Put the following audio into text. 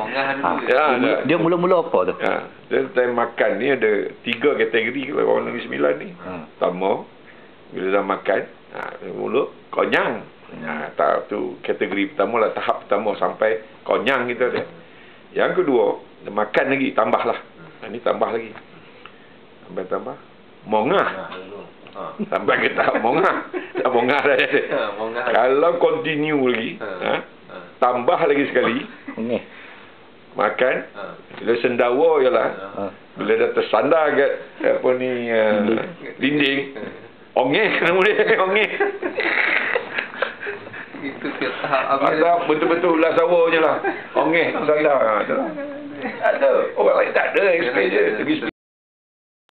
Mongah dulu. Dia mula-mula apa tu? Dia time makan ni ada 3 kategori kalau orang Negeri Sembilan ni. Pertama, bila dah makan, mula konyang. Tahap tu kategori pertama lah, tahap pertama sampai konyang kita dia. Yang kedua, dia makan lagi, tambahlah. Ni tambah lagi. Sampai tambah mongah. Sampai ke tahap mongah. Dah mongah dah dia. Kalau continue lagi, tambah lagi sekali. Makan. Bila sendawa ialah bila dah tersandar kat apa ni dinding, ongeh nama dia, ongeh. Itu ke tahap betul-betul ulas sawa je lah. Ongeh sandar. Ada. Orang lain tak ada. Explain je.